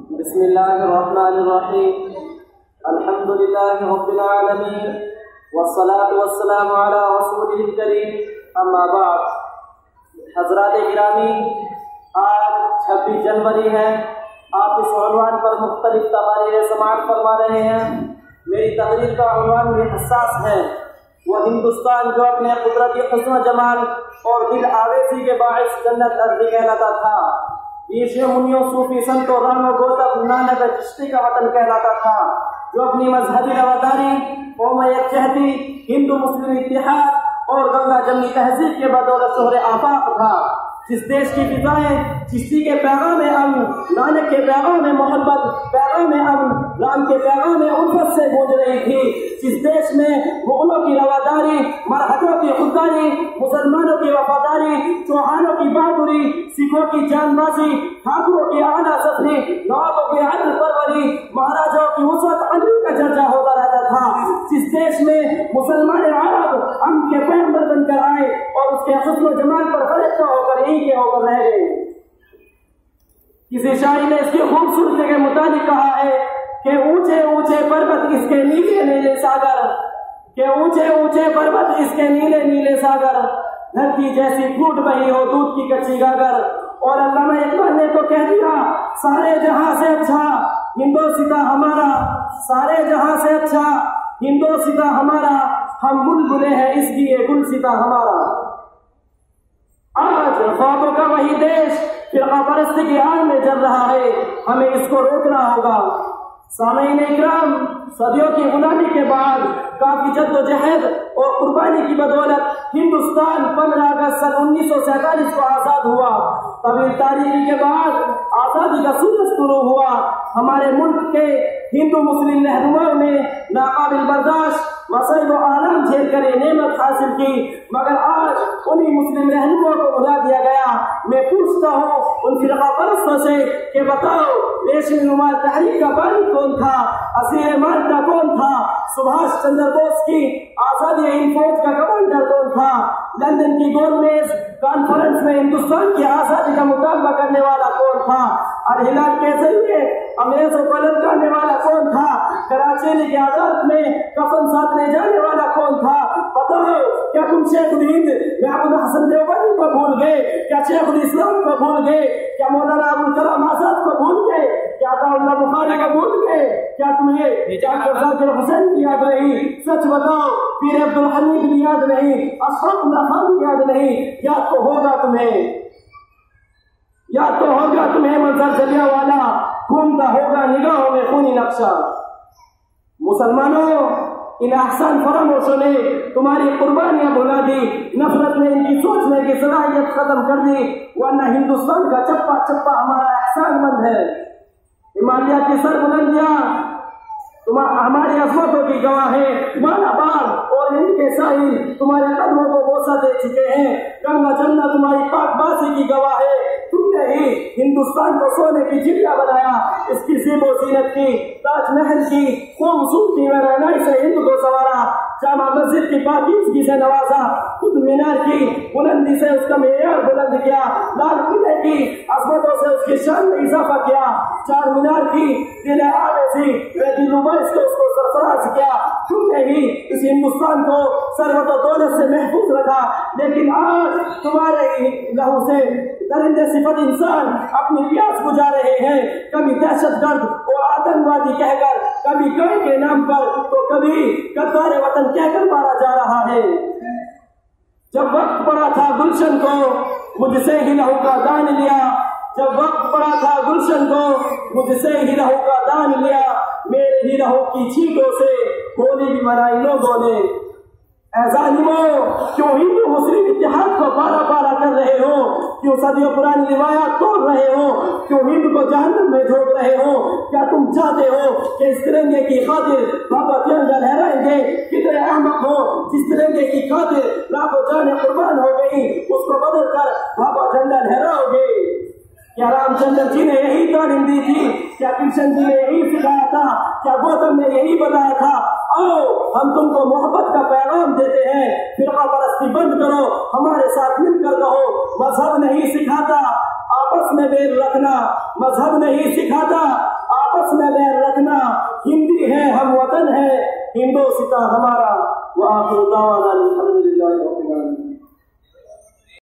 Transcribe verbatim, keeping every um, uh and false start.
بسم الله الرحمن الرحيم. الحمد لله رب العالمين والصلاة والسلام على رسوله الكريم. اما بعد. حضرات گرامی، آج چھبیس جنوری ہے. آپ اس عنوان پر مختلف تقاریر سماعت فرما رہے ہیں. میری تقریر کا عنوان بھی حساس ہے. وہ ہندوستان جو اپنے قدرتی حسن و جمال اور دل آویزی کے باعث جنت ارضی کہلاتا تھا. عیشے منیوں صوفی سنتوں رام و گوتم نانک چشتی کا وطن کہلاتا تھا، جو اپنی مذہبی رواداری، قوم یکجہتی، ہندو مسلم اتحاد اور گنگا جمنی تہذیب کے بدولت شہر آفاق تھا. جس دیش کی فضائیں چشتی کے پیغام امن، نانک کے پیغام محبت، پیغام امن، رام کے پیغام الفت سے گونج رہی تھی. جس دیش میں مغلوں کی رواداری، مرہٹوں کی خودداری، مسلمانوں کی وفاداری، چوہانوں کی بہادری، سکھوں کی جان بازی، ٹھاکروں کی اعلیٰ سفری، نوابوں کی عدل پروری، مہاراجاؤں کی وسعت عدل کا چرچا ہوتا رہتا تھا. جس دیش میں مسلمان عرب امن کے پیغمبر بن کر آئے اور اس کے حسن و جمال پر فرشتہ ہو کر کے ہو کر رہ گئے. کسی شاعر نے اس کی خوبصورتی کے متعلق کہا ہے کہ اونچے اونچے پروت اس کے نیلے نیلے ساگر، کہ اونچے اونچے پروت اس کے نیلے نیلے ساگر، دھرتی جیسی پھوٹ بہی ہو دودھ کی کچی گاگر. اور علامہ اقبال نے تو کہہ دیا، سارے جہاں سے اچھا ہندوستاں ہمارا، سارے جہاں سے اچھا ہندوستاں ہمارا، ہم بلبلے ہیں اس کی یہ گلستاں ہمارا. آج خوابوں کا وہی دیش فرقہ پرستی کی آگ میں جل رہا ہے، ہمیں اس کو روکنا ہوگا. سامعین اکرام، صدیوں کی غلامی کے بعد کافی جد و جہد اور قربانی کی بدولت ہندوستان پندرہ اگست سن انیس سو سینتالیس کو آزاد ہوا. طویل تاریخی کے بعد آزادی کا سورج طلوع ہوا. ہمارے ملک کے ہندو مسلم رہنماؤں نے ناقابل برداشت مصائب و آلام جھیل کر یہ نعمت حاصل کی، مگر آج انہی مسلم رہنماؤں کو بلا دیا گیا. میں پوچھتا ہوں ان فرقہ پرستوں سے کہ بتاؤ، ریشمی رومال تحریک کا بانی کون تھا؟ اسیر مالٹا کون تھا؟ سبھاش چندر بوس کی آزادی ہند فوج کا کمانڈر کون تھا؟ لندن کی گول میز کانفرنس میں ہندوستان کی آزادی کا مطالبہ کرنے والا کون تھا؟ الہلال کے ذریعے انگریزوں کو للکانے والا کون تھا؟ کراچی کی عدالت میں کفن ساتھنے جانے والا کون تھا؟ بتاؤ، کیا تم شیخ الہند محمد حسن دیوبندی کو بھول گئے؟ کیا شیخ الاسلام کو بھول گئے؟ کیا مولانا ابوالکلام آزاد کو بھول گئے؟ کیا عطا اللہ بخاری کو بھول گئے؟ کیا تمہیں ڈاکٹر ذاکر حسین کی یاد نہیں؟ سچ بتاؤ، پیر عبدالحمید کی یاد نہیں؟ اشفاق اللہ خان کی یاد نہیں؟ یاد تو ہوگا تمہیں، یاد تو ہوگا تمہیں منظر جلیاں والا، گھومتا ہوگا نگاہوں میں خونی نقشہ. مسلمانوں، ان احسان فراموشوں نے تمہاری قربانیاں بھلا دی، نفرت نے ان کی سوچنے کی صلاحیت ختم کر دی، ورنہ ہندوستان کا چپا چپا ہمارا احسان مند ہے. ہمالیہ کی سر بلندیاں ہماری عظمتوں کی گواہ ہے. مالابار اور ہند کے ساحل تمہارے قدموں کو بوسہ دے چکے ہیں. گنگا جمنا تمہاری پاک بازی کی گواہ ہے. تم نے ہی ہندوستان کو سونے کی چڑیا بنایا، اس کی زیب و زینت کی، تاج محل کی خوبصورتی میں رہنائی سے ہند کو سنوارا، جامع مسجد کی پاکیزگی سے نوازا، قطب مینار کی بلندی سے اس کا معیار بلند کیا، لال قلعے کی عظمتوں سے اس کی شان میں اضافہ کیا، چار مینار کی دل آویزی ریڈی نمائش کو اس کو سرفراز کیا. تم نے ہی اس ہندوستان کو ثروت و دولت سے محفوظ رکھا. لیکن آج تمہارے ہی لہو سے درندے صفت انسان اپنی پیاس بجھا رہے ہیں، کبھی دہشت گرد اور آتنکوادی کہہ کر، کبھی کوئی کے نام پر تو کبھی غدار وطن کہہ کر مارا جا رہا ہے. جب وقت پڑا تھا گلشن کو مجھ سے ہی لہو کا دان لیا، جب وقت پڑا تھا گلشن کو مجھ سے ہی لہو کا دان لیا، میرے ہی لہو کی چھینٹوں سے ہولی بھی منائی لوگوں نے. اے ظالموں، کیوں ہندو مسلم اتحاد کو پارا پارا کر رہے ہو؟ کیوں صدیوں پرانی روایات توڑ رہے ہو؟ کیوں ہند کو جہنم میں جھونک رہے ہو؟ کیا تم چاہتے ہو کہ اس ترنگے کی خاطر بابا ترنگا لہرائیں گے؟ کتنے احمق ہو جس ترنگے کی خاطر لاکھوں جانیں قربان ہو گئی، اس کو بدل کر بابا جھنڈا لہراؤ گے؟ کیا رام چندر جی نے یہی تعلیم دی تھی؟ کیا کرشن جی نے یہی سکھایا تھا؟ کیا گوتم نے یہی بتایا تھا؟ آؤ ہم تم کو محبت کا پیغام دیتے ہیں، فرقہ پرستی بند کرو، ہمارے ساتھ مل کر رہو. مذہب نہیں سکھاتا، آپس میں بیر رکھنا مذہب نہیں سکھاتا، آپس میں بیر رکھنا، ہندی ہے ہم وطن ہے، ہندوستان ہمارا۔ وآخر دعوانا